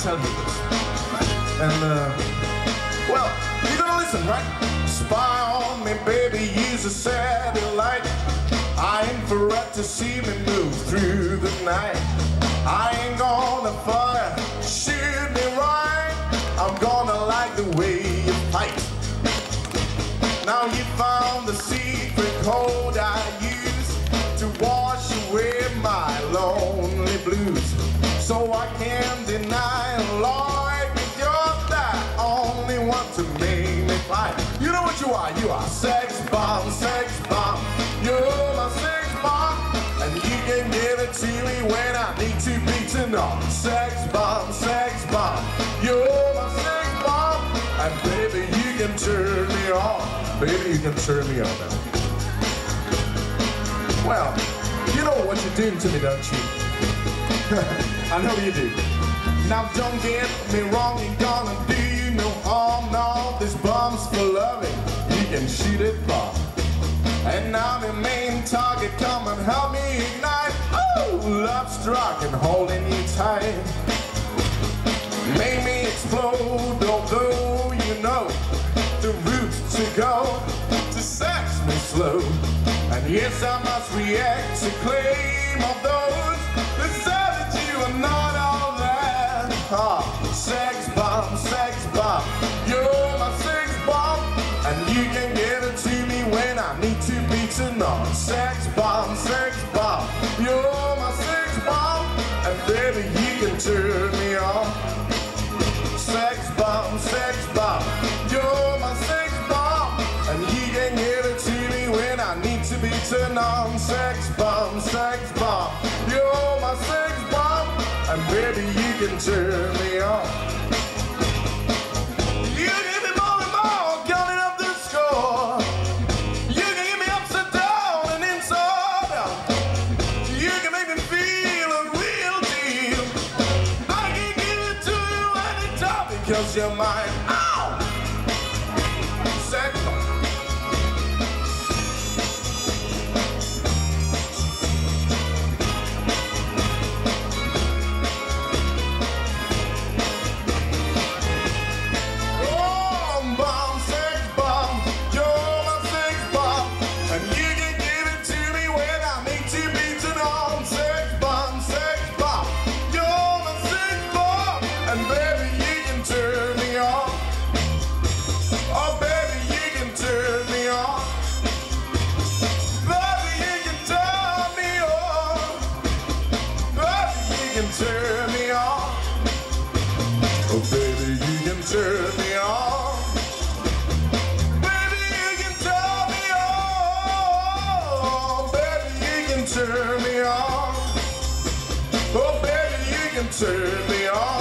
tell you this. And, well, you're gonna listen, right? Spy on me, baby, use a satellite. I ain't for right to see me move through the night. I ain't gonna fire, shoot me right. I'm gonna like the way you fight. Now you found the secret code I use to wash away my lonely blues. So I can't deny, Lord, you're the only one to make me fight. You know what you are? You are sex bomb, sex bomb. You're my sex bomb, and you can give it to me when I need to be turned on. Sex bomb, sex bomb. You're my sex bomb, and baby, you can turn me on. Baby, you can turn me on now. Well, you know what you're doing to me, don't you? I know you do. Now don't get me wrong, ain't gonna do you no harm. No, this bomb's for loving, you can shoot it far. And now the main target, come and help me ignite. Oh, love struck and holding you tight. Make me explode, although you know the route to go to sex me slow. And yes, I must react to claim of those that say that you are not all that. Ah, sex bomb, you're my sex bomb, and you can give it to me when I need to be turned on. Sex bomb, you're my sex bomb, and baby, you can turn me on. Sex bomb, you're my sex bomb, and you can give it to me when I need to be turned on. Sex bomb, you're my sex bomb, and baby, you can turn me on. You give me more and more, counting up the score. You can give me upside down and inside out. You can make me feel a real deal. I can give it to you anytime because you're mine. Ow! Sex bomb. Turn me on. Oh baby, you can turn me on. Baby, you can turn me on. Baby, you can turn me on. Oh baby, you can turn me on.